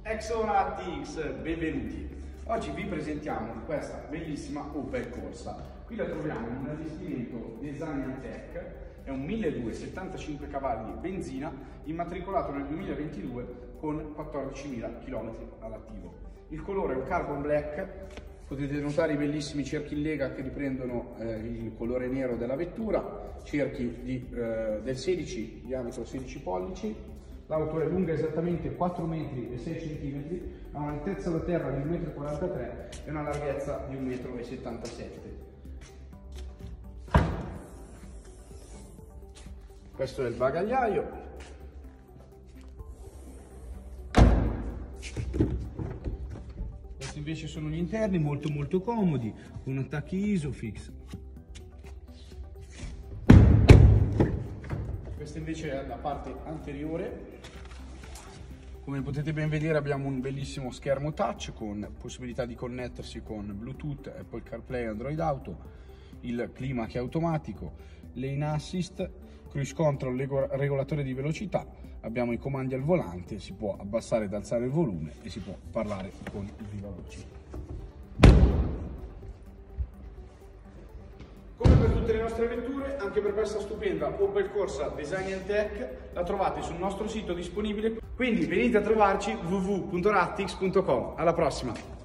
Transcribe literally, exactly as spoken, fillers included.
Exonattix, benvenuti. Oggi vi presentiamo questa bellissima Opel Corsa. Qui la troviamo in un allestimento Design and Tech, è un milleduecento settantacinque cavalli benzina, immatricolato nel duemilaventidue con quattordicimila chilometri all'attivo. Il colore è un carbon black, potete notare i bellissimi cerchi in lega che riprendono eh, il colore nero della vettura, cerchi di, eh, del sedici, diametro sedici pollici. L'auto è lunga esattamente quattro metri e sei centimetri, ha un'altezza da terra di un metro e quarantatré e una larghezza di un metro e settantasette. Questo è il bagagliaio. Questi invece sono gli interni, molto molto comodi, con attacchi Isofix. Questa invece è la parte anteriore. Come potete ben vedere abbiamo un bellissimo schermo touch con possibilità di connettersi con Bluetooth, Apple CarPlay, Android Auto, il clima che è automatico, lane assist, cruise control, regolatore di velocità, abbiamo i comandi al volante, si può abbassare ed alzare il volume e si può parlare con il viva voce. Come per tutte le nostre avventure, anche per questa stupenda Opel Corsa Design and Tech la trovate sul nostro sito disponibile, quindi venite a trovarci w w w punto rattix punto com. Alla prossima!